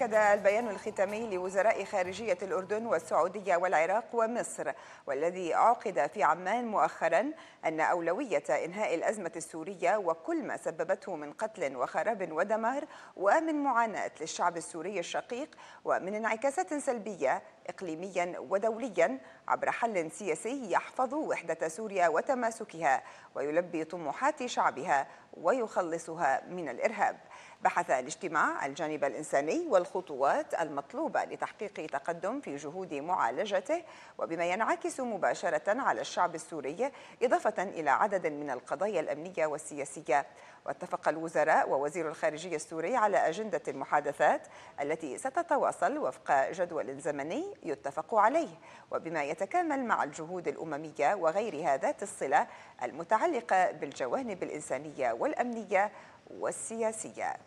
أكد البيان الختامي لوزراء خارجية الأردن والسعودية والعراق ومصر والذي عقد في عمان مؤخرا أن أولوية إنهاء الأزمة السورية وكل ما سببته من قتل وخراب ودمار ومن معاناة للشعب السوري الشقيق ومن انعكاسات سلبية إقليميا ودوليا عبر حل سياسي يحفظ وحدة سوريا وتماسكها ويلبي طموحات شعبها ويخلصها من الإرهاب. بحث الاجتماع الجانب الإنساني والخطوات المطلوبة لتحقيق تقدم في جهود معالجته وبما ينعكس مباشرة على الشعب السوري إضافة إلى عدد من القضايا الأمنية والسياسية. واتفق الوزراء ووزير الخارجية السوري على أجندة المحادثات التي ستتواصل وفق جدول زمني يتفق عليه وبما يتكامل مع الجهود الأممية وغيرها ذات الصلة المتعلقة بالجوانب الإنسانية والأمنية والسياسية.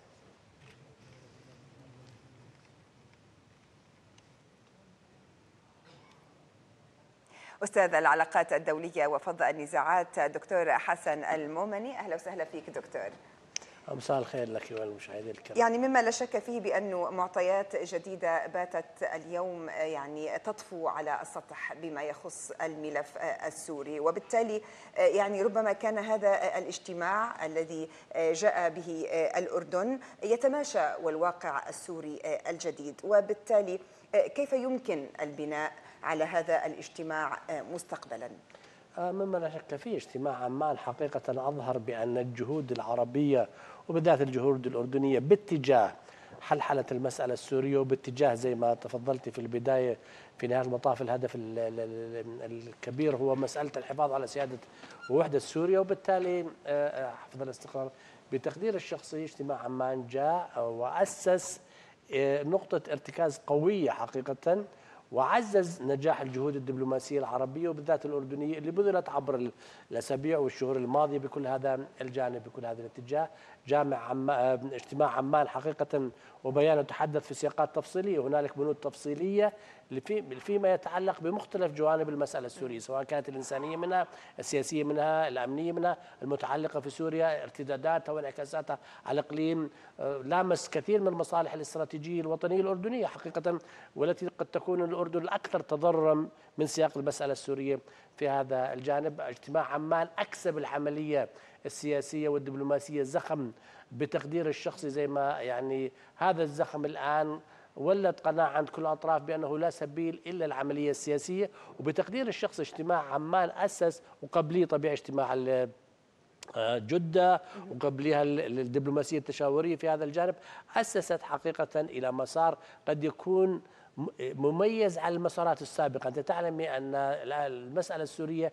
أستاذ العلاقات الدولية وفض النزاعات دكتور حسن المومني، أهلا وسهلا فيك دكتور. مساء الخير لك والمشاهدين الكرام. يعني مما لا شك فيه بأنه معطيات جديدة باتت اليوم يعني تطفو على السطح بما يخص الملف السوري، وبالتالي يعني ربما كان هذا الاجتماع الذي جاء به الأردن يتماشى والواقع السوري الجديد، وبالتالي كيف يمكن البناء على هذا الاجتماع مستقبلا؟ مما لا شك فيه اجتماع عمان حقيقة أظهر بأن الجهود العربية وبالذات الجهود الأردنية باتجاه حلحلة المسألة السورية وباتجاه زي ما تفضلت في البداية في نهاية المطاف الهدف الكبير هو مسألة الحفاظ على سيادة ووحدة سوريا وبالتالي حفظ الاستقرار. بتقدير الشخصي اجتماع عمان جاء وأسس نقطة ارتكاز قوية حقيقة وعزز نجاح الجهود الدبلوماسية العربية وبالذات الأردنية اللي بذلت عبر الأسابيع والشهور الماضية بكل هذا الجانب بكل هذا الاتجاه. اجتماع عمان حقيقة وبيانه تحدث في سياقات تفصيلية، هنالك بنود تفصيلية فيما يتعلق بمختلف جوانب المسألة السورية سواء كانت الإنسانية منها، السياسية منها، الأمنية منها، المتعلقة في سوريا، ارتداداتها وانعكاساتها على الإقليم. لامس كثير من المصالح الاستراتيجية الوطنية الأردنية حقيقة والتي قد تكون الأردن الأكثر تضررا من سياق المسألة السورية في هذا الجانب. اجتماع عمان أكسب العملية السياسية والدبلوماسية زخم بتقدير الشخصي زي ما يعني هذا الزخم الآن ولد قناعة عند كل الأطراف بأنه لا سبيل إلا العملية السياسية. وبتقدير الشخص اجتماع عمان أسس وقبليه طبيعي اجتماع جدة وقبلها الدبلوماسية التشاورية في هذا الجانب أسست حقيقة إلى مسار قد يكون مميز على المسارات السابقة. أنت تعلمي أن المسألة السورية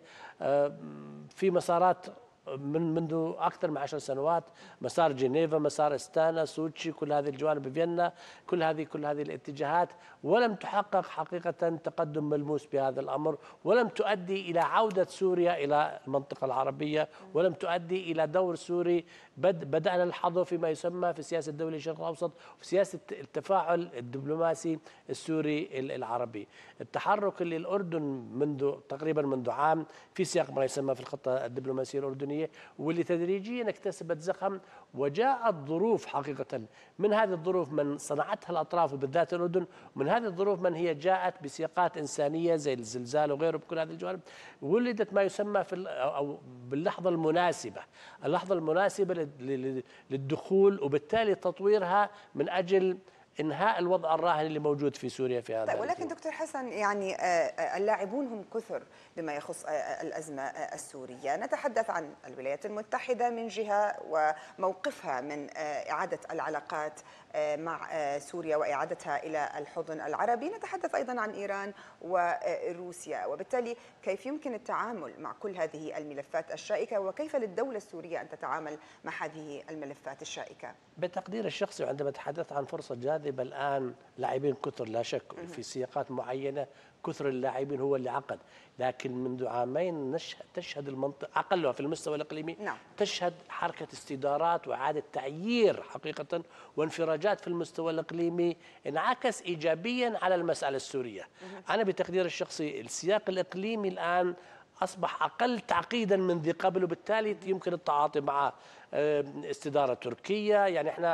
في مسارات منذ أكثر من 10 سنوات، مسار جنيفا، مسار استانا، سوتشي، كل هذه الجوانب، فيينا، كل هذه الاتجاهات، ولم تحقق حقيقة تقدم ملموس بهذا الأمر، ولم تؤدي إلى عودة سوريا إلى المنطقة العربية، ولم تؤدي إلى دور سوري بدأنا نلحظه فيما يسمى في سياسة الدولة الشرق الأوسط وفي سياسة التفاعل الدبلوماسي السوري العربي. التحرك اللي الأردن منذ عام في سياق ما يسمى في الخطة الدبلوماسية الأردنية واللي تدريجيا اكتسبت زخم وجاءت ظروف حقيقة من هذه الظروف من صنعتها الأطراف وبالذات الأردن، ومن هذه الظروف من هي جاءت بسياقات إنسانية زي الزلزال وغيره بكل هذه الجوانب ولدت ما يسمى أو باللحظة المناسبة، اللحظة المناسبة للدخول وبالتالي تطويرها من أجل إنهاء الوضع الراهن اللي موجود في سوريا في هذا. ولكن دكتور حسن يعني اللاعبون هم كثر بما يخص الأزمة السورية، نتحدث عن الولايات المتحدة من جهة وموقفها من إعادة العلاقات مع سوريا وإعادتها إلى الحضن العربي، نتحدث أيضا عن إيران وروسيا، وبالتالي كيف يمكن التعامل مع كل هذه الملفات الشائكة وكيف للدولة السورية أن تتعامل مع هذه الملفات الشائكة؟ بتقدير الشخصي عندما تحدث عن فرصة جاذبة الآن لاعبين كثر لا شك في سياقات معينة كثر اللاعبين هو اللي عقد، لكن منذ عامين تشهد المنطقة أقلها في المستوى الإقليمي تشهد حركة استدارات وإعادة تعيير حقيقة وانفراجات في المستوى الإقليمي انعكس إيجابيا على المسألة السورية. أنا بتقدير الشخصي السياق الإقليمي الآن أصبح أقل تعقيدا من ذي قبل وبالتالي يمكن التعاطي مع استدارة تركية. يعني احنا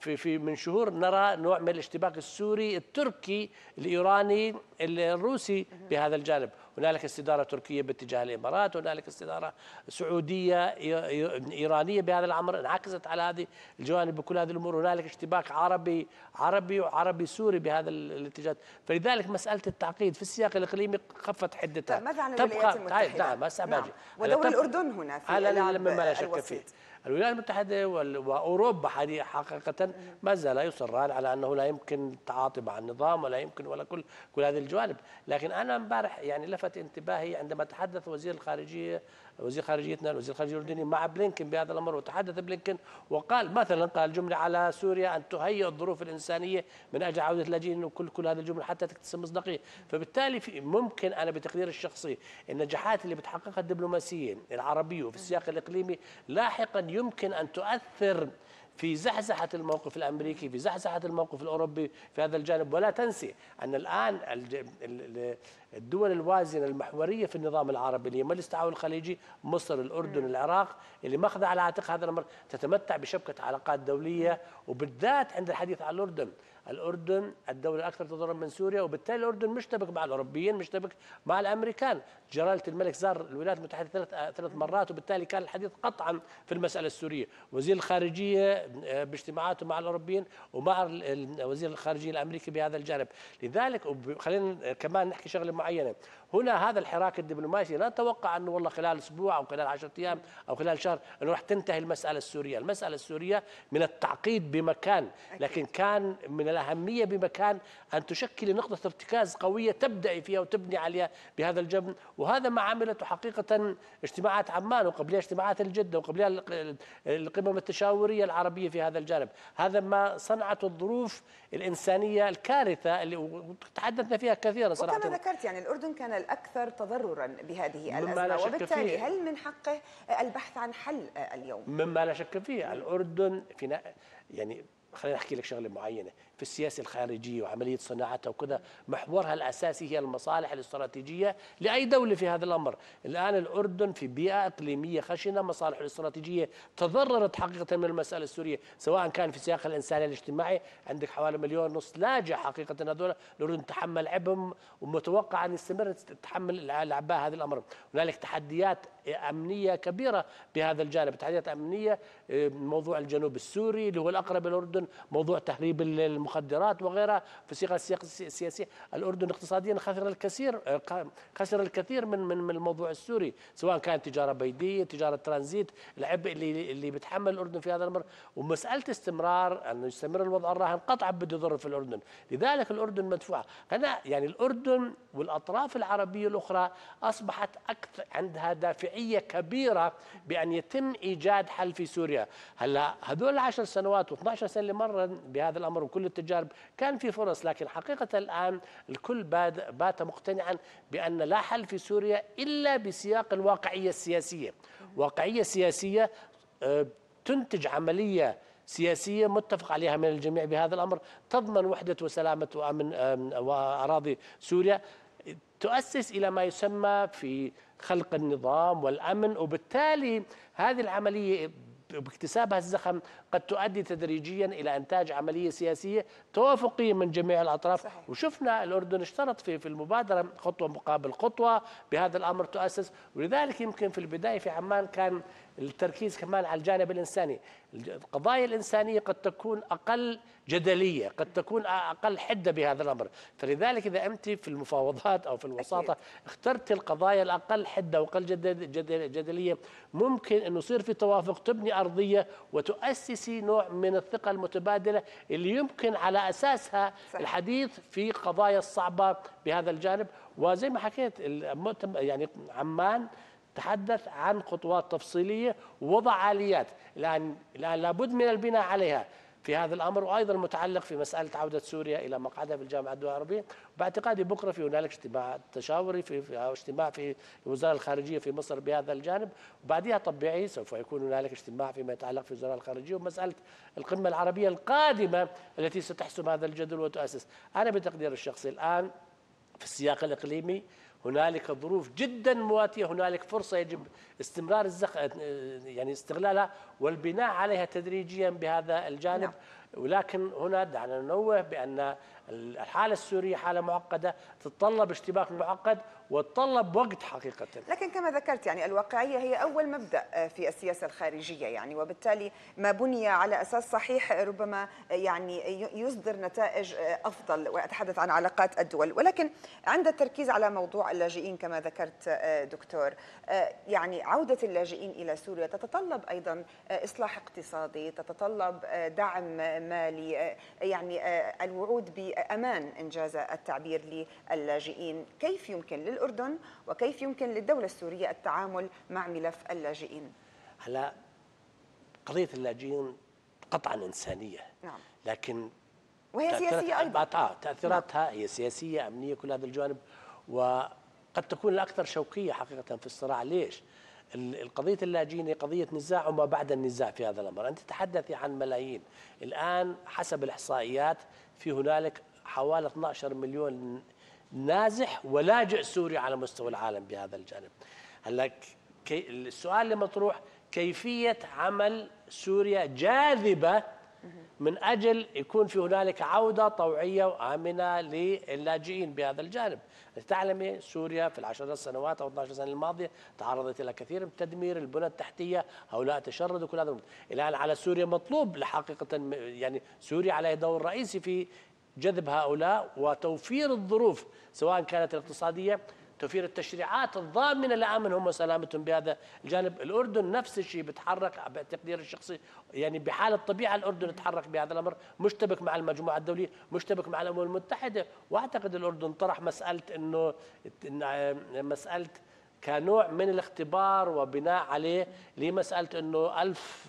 في من شهور نرى نوع من الاشتباك السوري التركي الإيراني الروسي بهذا الجانب. هنالك استدارة تركية باتجاه الإمارات، هنالك استدارة سعودية إيرانية بهذا الأمر انعكست على هذه الجوانب بكل هذه الأمور. هنالك اشتباك عربي وعربي سوري بهذا الاتجاه. فلذلك مسألة التعقيد في السياق الإقليمي خفت حدتها. ماذا عن الولايات المتحدة؟ نعم هسه باجي. ودور الأردن هنا في لعب مما لا شك الوسيط. فيه. الولايات المتحدة وأوروبا حقيقة ما زال يصران على أنه لا يمكن التعاطي مع النظام ولا يمكن ولا كل هذه الجوانب. لكن أنا امبارح يعني لفت انتباهي عندما تحدث وزير خارجيتنا الوزير الخارجية الأردني مع بلينكن بهذا الأمر. وتحدث بلينكن وقال مثلا قال جملة على سوريا أن تهيئ الظروف الإنسانية من أجل عودة اللاجئين وكل هذه الجملة حتى تكتسب مصداقية. فبالتالي ممكن أنا بتقديري الشخصي النجاحات اللي بتحققها الدبلوماسية العربية وفي السياق الإقليمي لاحقا يمكن أن تؤثر في زحزحة الموقف الأمريكي، في زحزحة الموقف الأوروبي في هذا الجانب. ولا تنسي أن الآن الدول الوازنة المحورية في النظام العربي اللي هي مجلس التعاون الخليجي، مصر، الأردن، العراق، اللي ماخذة على عاتقها هذا الأمر، تتمتع بشبكة علاقات دولية. وبالذات عند الحديث عن الأردن الدولة الأكثر تضررا من سوريا، وبالتالي الأردن مشتبك مع الأوروبيين، مشتبك مع الأمريكان. جلالة الملك زار الولايات المتحدة ثلاث مرات، وبالتالي كان الحديث قطعا في المسألة السورية. وزير الخارجية باجتماعاته مع الأوروبيين ومع وزير الخارجية الأمريكي بهذا الجانب. لذلك خلينا كمان نحكي شغلة معينة هنا. هذا الحراك الدبلوماسي لا نتوقع أنه والله خلال أسبوع أو خلال 10 أيام أو خلال شهر أنه راح تنتهي المسألة السورية. المسألة السورية من التعقيد بمكان، لكن كان من الأهمية بمكان أن تشكل نقطة ارتكاز قوية تبدأ فيها وتبني عليها بهذا الجبن. وهذا ما عملته حقيقة اجتماعات عمان وقبلها اجتماعات الجدة وقبلها القمم التشاورية العربية في هذا الجانب. هذا ما صنعته الظروف الإنسانية الكارثة اللي تحدثنا فيها كثيرا صراحة. وكما ذكرت يعني الأردن كان الأكثر تضررا بهذه الأزمة، وبالتالي هل من حقه البحث عن حل اليوم؟ مما لا شك فيه. الأردن يعني خليني أحكي لك شغلة معينة في السياسة الخارجية وعملية صناعتها وكذا، محورها الأساسي هي المصالح الاستراتيجية لأي دولة في هذا الأمر. الآن الأردن في بيئة إقليمية خشنة، مصالح الاستراتيجية تضررت حقيقة من المسألة السورية، سواء كان في سياق الإنساني الاجتماعي. عندك حوالي 1.5 مليون لاجئ حقيقة، هذول الأردن تحمل عبهم ومتوقع أن يستمر تحمل الأعباء هذا الأمر. هنالك تحديات أمنية كبيرة بهذا الجانب، تحديات أمنية، موضوع الجنوب السوري اللي هو الأقرب الأردن، موضوع تهريب المخدرات وغيرها. في السياق السياسي الأردن اقتصاديا خسر الكثير من الموضوع السوري، سواء كان تجارة بيدية، تجارة ترانزيت، العبء اللي بتحمل الأردن في هذا الأمر. ومسألة استمرار أنه يستمر الوضع الراهن قطعا بده يضر في الأردن. لذلك الأردن مدفوعة. يعني الأردن والأطراف العربية الأخرى أصبحت أكثر عندها دافعية كبيرة بأن يتم إيجاد حل في سوريا. هلا هذول 10 سنوات و12 سنة اللي مر بهذا الأمر وكل التجارب كان في فرص، لكن حقيقة الآن الكل بات مقتنعا بأن لا حل في سوريا إلا بسياق الواقعية السياسية. واقعية سياسية تنتج عملية سياسية متفق عليها من الجميع بهذا الأمر، تضمن وحدة وسلامة وأمن وأراضي سوريا، تؤسس إلى ما يسمى في خلق النظام والأمن. وبالتالي هذه العملية باكتسابها الزخم قد تؤدي تدريجيا إلى إنتاج عملية سياسية توافقية من جميع الأطراف. صحيح. وشفنا الأردن اشترط في المبادرة خطوة مقابل خطوة بهذا الأمر تؤسس. ولذلك يمكن في البداية في عمان كان التركيز كمان على الجانب الإنساني. القضايا الإنسانية قد تكون أقل جدلية، قد تكون أقل حدة بهذا الأمر. فلذلك إذا أنت في المفاوضات أو في الوساطة اخترت القضايا الأقل حدة وأقل جدلية، ممكن أنه يصير في توافق، تبني أرضية وتؤسسي نوع من الثقة المتبادلة اللي يمكن على أساسها الحديث في قضايا الصعبة بهذا الجانب. وزي ما حكيت يعني عمان تحدث عن خطوات تفصيلية ووضع آليات الآن لابد من البناء عليها في هذا الأمر، وأيضا متعلق في مسألة عودة سوريا إلى مقعدها في الجامعة الدولية العربية. باعتقادي بكرة في هنالك اجتماع تشاوري أو اجتماع في الوزارة الخارجية في مصر بهذا الجانب، وبعدها طبيعي سوف يكون هنالك اجتماع فيما يتعلق في الوزارة الخارجية ومسألة القمة العربية القادمة التي ستحسم هذا الجدول وتؤسس. أنا بتقدير الشخصي الآن في السياق الإقليمي هنالك ظروف جدا مواتية، هنالك فرصة يجب استمرار يعني استغلالها والبناء عليها تدريجيا بهذا الجانب. ولكن هنا دعنا ننوه بأن الحالة السورية حالة معقدة تتطلب اشتباك معقد وتتطلب وقت حقيقة. لكن كما ذكرت يعني الواقعية هي أول مبدأ في السياسة الخارجية يعني، وبالتالي ما بني على أساس صحيح ربما يعني يصدر نتائج أفضل، وأتحدث عن علاقات الدول. ولكن عند التركيز على موضوع اللاجئين كما ذكرت دكتور، يعني عودة اللاجئين إلى سوريا تتطلب أيضا إصلاح اقتصادي، تتطلب دعم مالي، يعني الوعود بأمان إنجاز التعبير للاجئين. كيف يمكن للأردن وكيف يمكن للدولة السورية التعامل مع ملف اللاجئين؟ هلا قضية اللاجئين قطعا إنسانية، نعم، لكن وهي سياسية أيضا. تأثيراتها هي سياسية أمنية، كل هذا الجوانب، وقد تكون الأكثر شوكية حقيقة في الصراع. ليش؟ القضية اللاجئين هي قضية نزاع وما بعد النزاع في هذا الأمر. أنت تتحدثي عن ملايين الآن حسب الإحصائيات، في هنالك حوالي 12 مليون نازح ولاجئ سوري على مستوى العالم بهذا الجانب. هلا السؤال اللي مطروح كيفية عمل سوريا جاذبة من أجل يكون في هنالك عودة طوعية وآمنة للاجئين بهذا الجانب. تعلمي سوريا في العشر سنوات أو 12 سنة الماضية تعرضت إلى كثير من التدمير، البنى التحتية، هؤلاء تشردوا كل هذا. الآن على سوريا مطلوب لحقيقة، يعني سوريا عليها دور رئيسي في جذب هؤلاء وتوفير الظروف سواء كانت الاقتصادية، توفير التشريعات الضامنة لأمنهم وسلامتهم بهذا الجانب. الأردن نفس الشيء بتحرك بتقدير الشخصي، يعني بحال الطبيعة الأردن يتحرك بهذا الأمر، مشتبك مع المجموعة الدولية، مشتبك مع الأمم المتحدة. وأعتقد الأردن طرح مسألة كنوع من الاختبار وبناء عليه لمسألة أنه 1000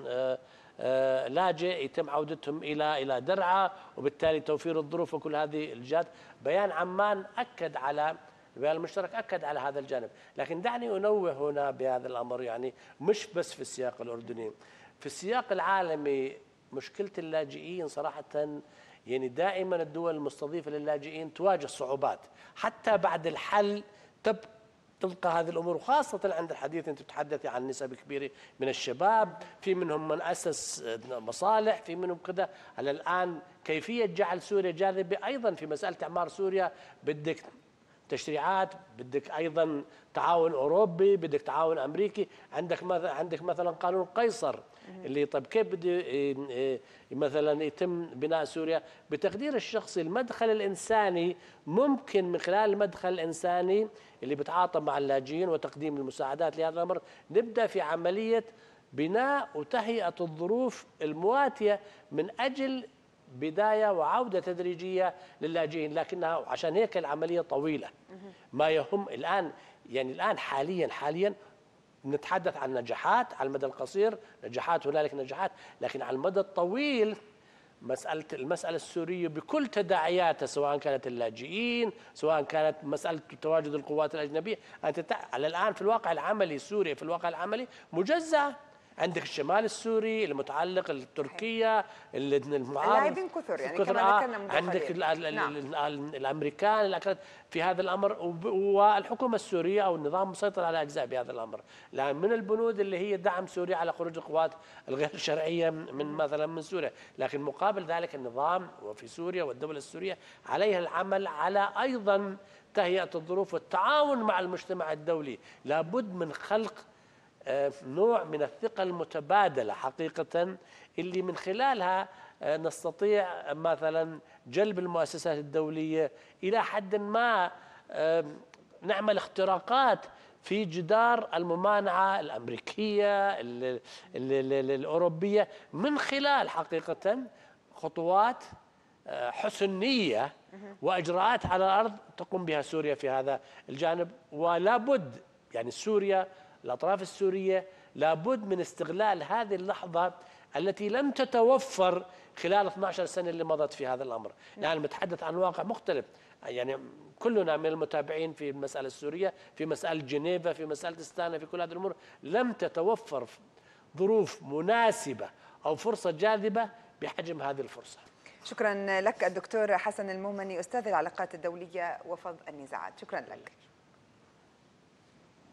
لاجئ يتم عودتهم إلى درعا، وبالتالي توفير الظروف وكل هذه الجهات. بيان عمان أكد على البيان المشترك أكد على هذا الجانب. لكن دعني أنوه هنا بهذا الأمر، يعني مش بس في السياق الأردني، في السياق العالمي مشكلة اللاجئين صراحة يعني دائما الدول المستضيفة للاجئين تواجه صعوبات حتى بعد الحل. تبقى هذه الأمور، وخاصة عند الحديث أنت بتتحدثي عن نسب كبيرة من الشباب، في منهم من أسس مصالح، في منهم كذا. على الآن كيفية جعل سوريا جاذبة أيضا في مسألة إعمار سوريا، بدك تشريعات، بدك أيضا تعاون أوروبي، بدك تعاون أمريكي. عندك مثلا قانون قيصر اللي طيب كيف بده مثلا يتم بناء سوريا بتقدير الشخصي. المدخل الإنساني ممكن من خلال المدخل الإنساني اللي بتعاطى مع اللاجئين وتقديم المساعدات لهذا الأمر نبدأ في عملية بناء وتهيئة الظروف المواتية من أجل بداية وعودة تدريجية للاجئين. لكنها عشان هيك العملية طويلة. ما يهم الآن، يعني الآن حاليا نتحدث عن نجاحات على المدى القصير، نجاحات هنالك نجاحات، لكن على المدى الطويل المسألة السورية بكل تداعياتها، سواء كانت اللاجئين، سواء كانت مسألة تواجد القوات الأجنبية. أنت على الآن في الواقع العملي سوريا في الواقع العملي مجزأة. عندك الشمال السوري المتعلق التركية اللاعبين كثر، يعني كما ذكرنا منذ عندك الامريكان في هذا الامر، والحكومه السوريه او النظام مسيطر على اجزاء بهذا الامر. لان من البنود اللي هي دعم سوريا على خروج القوات الغير شرعيه من سوريا، لكن مقابل ذلك النظام وفي سوريا والدوله السوريه عليها العمل على ايضا تهيئه الظروف والتعاون مع المجتمع الدولي. لابد من خلق نوع من الثقة المتبادلة حقيقة اللي من خلالها نستطيع مثلا جلب المؤسسات الدولية إلى حد ما، نعمل اختراقات في جدار الممانعة الأمريكية الأوروبية من خلال حقيقة خطوات حسن نية وإجراءات على الأرض تقوم بها سوريا في هذا الجانب. ولا بد يعني سوريا الأطراف السورية لابد من استغلال هذه اللحظة التي لم تتوفر خلال 12 سنة اللي مضت في هذا الأمر. يعني نتحدث عن واقع مختلف، يعني كلنا من المتابعين في المسألة السورية، في مسألة جنيفا، في مسألة استانا، في كل هذه الأمور لم تتوفر ظروف مناسبة أو فرصة جاذبة بحجم هذه الفرصة. شكرا لك الدكتور حسن المومني، أستاذ العلاقات الدولية وفض النزاعات. شكرا لك.